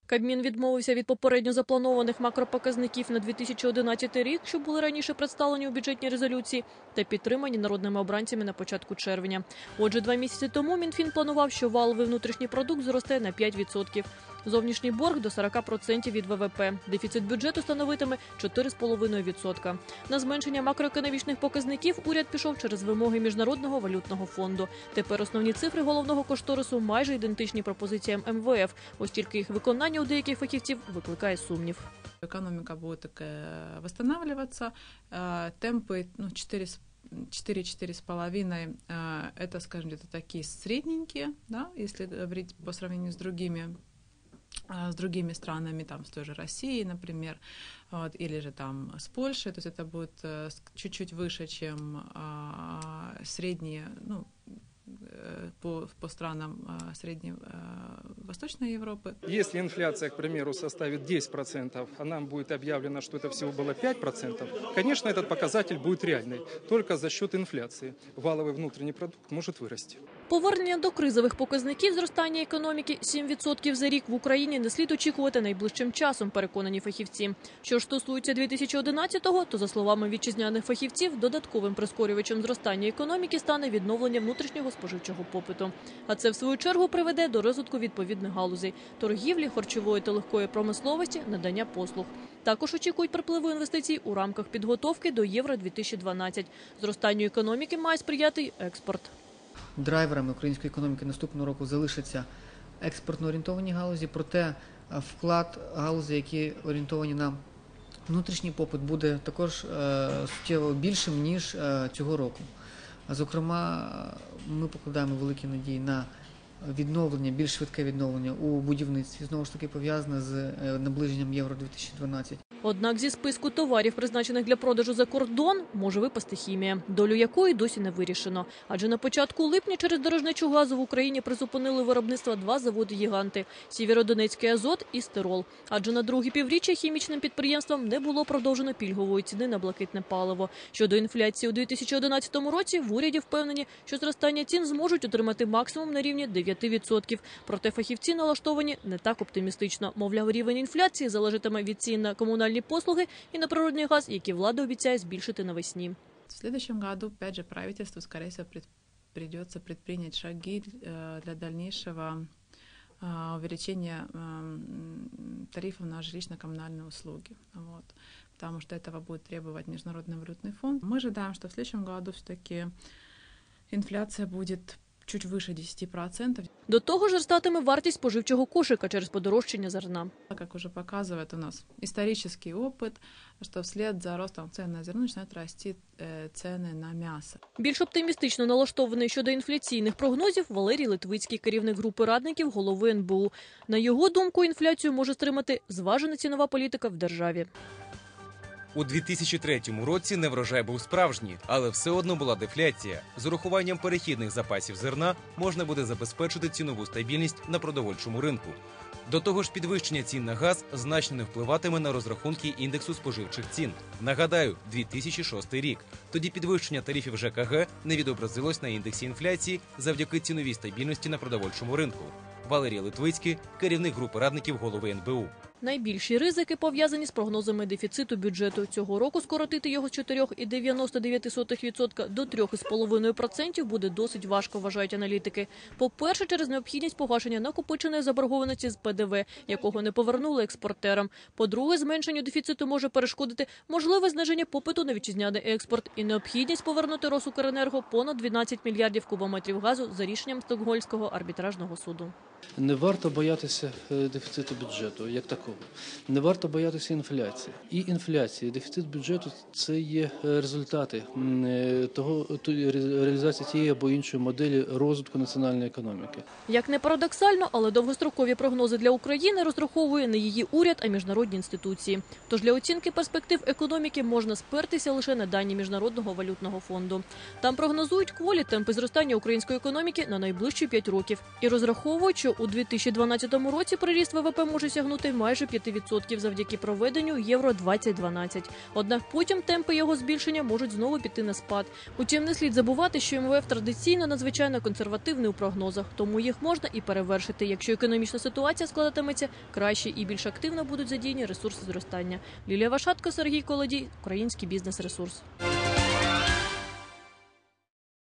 Кабмін відмовився від попередньо запланованих макропоказників на 2011 рік, що були раніше представлені у бюджетній резолюції, та підтримані народними обранцями на початку червня. Отже, 2 місяці тому Мінфін планував, що валовий внутрішній продукт зросте на 5%. Зовнішній борг – до 40% від ВВП. Дефіцит бюджету становитиме 4,5%. На зменшення макроекономічних показників уряд пішов через вимоги Міжнародного валютного фонду. Тепер основні цифри головного кошторису майже ідентичні пропозиціям МВФ, ось тільки їх виконання у деяких фахівців викликає сумнів. Экономика будет восстанавливаться, темпы 4-4,5 это, скажем, где-то такие средненькие, да, если говорить по сравнению с другими странами, там, с той же Россией, например, вот, или же там с Польшей, то есть это будет чуть-чуть выше, чем средние, по странам Средней Восточной Европы. Если инфляция, к примеру, составит 10%, а нам будет объявлено, что это всего было 5%, конечно, этот показатель будет реальный. Только за счет инфляции валовый внутренний продукт может вырасти. Повернення до кризових показників зростання економіки 7% за рік в Україні не слід очікувати найближчим часом, переконані фахівці. Що ж стосується 2011-го, то, за словами вітчизняних фахівців, додатковим прискорювачем зростання економіки стане відновлення внутрішнього споживчого попиту. А це, в свою чергу, приведе до розвитку відповідних галузей – торгівлі, харчової та легкої промисловості, надання послуг. Також очікують припливу інвестицій у рамках підготовки до Євро-2012. Зростанню економіки має сприяти й експорт. Драйверами української економіки наступного року залишаться експортно орієнтовані галузі, проте вклад галузей, які орієнтовані на внутрішній попит, буде також суттєво більшим, ніж цього року. Зокрема, ми покладаємо великі надії на відновлення, більш швидке відновлення у будівництві, знову ж таки пов'язане з наближенням Євро-2012. Однак зі списку товарів, призначених для продажу за кордон, може випасти хімія, долю якої досі не вирішено. Адже на початку липня через дорожнечу газу в Україні призупинили виробництво 2 заводи-гіганти – Сєвєродонецький Азот і Стирол. Адже на друге півріччя хімічним підприємствам не було продовжено пільгової ціни на блакитне паливо. Щодо інфляції у 2011 році, в уряді впевнені, що зростання цін зможуть отримати максимум на рівні 9%. Проте фахівці налаштовані не так оптимістично. Мовляв, рівень інфляції залежатиме від цін на комунальні послуги и на природный газ, які влада обіцяє збільшити навесні. В следующем году, опять же, правительству, скорее всего, придется предпринять шаги для дальнейшего увеличения тарифов на жилищно-коммунальные услуги. Вот. Потому что этого будет требовать Международный валютный фонд. Мы ожидаем, что в следующем году все-таки инфляция будет чуть вище 10%. До того ж зростатиме вартість споживчого кошика через подорожчання зерна. Как уже показывает у нас исторический опыт, что вслед за ростом цен на зерно начинают расти цены на мясо. Більш оптимістично налаштований щодо інфляційних прогнозів Валерій Литвицький, керівник групи радників голови НБУ. На його думку, інфляцію може стримати зважена цінова політика в державі. У 2003 році неврожай був справжній, але все одно була дефляція. З урахуванням перехідних запасів зерна можна буде забезпечити цінову стабільність на продовольчому ринку. До того ж, підвищення цін на газ значно не впливатиме на розрахунки індексу споживчих цін. Нагадаю, 2006 рік. Тоді підвищення тарифів ЖКГ не відобразилось на індексі інфляції завдяки ціновій стабільності на продовольчому ринку. Валерій Литвицький, керівник групи радників голови НБУ. Найбільші ризики пов'язані з прогнозами дефіциту бюджету. Цього року скоротити його з 4,99% до 3,5% буде досить важко, вважають аналітики. По-перше, через необхідність погашення накопиченої заборгованості з ПДВ, якого не повернули експортерам. По-друге, зменшенню дефіциту може перешкодити можливе зниження попиту на вітчизняний експорт і необхідність повернути Росукренерго понад 12 мільярдів кубометрів газу за рішенням Стокгольмського арбітражного суду. Не варто боятися дефіциту бюджету як такого. Не варто боятися інфляції. І інфляція, і дефіцит бюджету – це є результати реалізації тієї або іншої моделі розвитку національної економіки. Як не парадоксально, але довгострокові прогнози для України розраховує не її уряд, а міжнародні інституції. Тож для оцінки перспектив економіки можна спертися лише на дані Міжнародного валютного фонду. Там прогнозують кволі темпи зростання української економіки на найближчі 5 років і розраховують, що у 2012 році приріст ВВП може сягнути майже 5% завдяки проведенню Євро-2012. Однак потім темпи його збільшення можуть знову піти на спад. Утім, не слід забувати, що МВФ традиційно надзвичайно консервативний у прогнозах, тому їх можна і перевершити, якщо економічна ситуація складатиметься краще і більш активно будуть задіяні ресурси зростання. Лілія Вашатко, Сергій Колодій, Український бізнес-ресурс.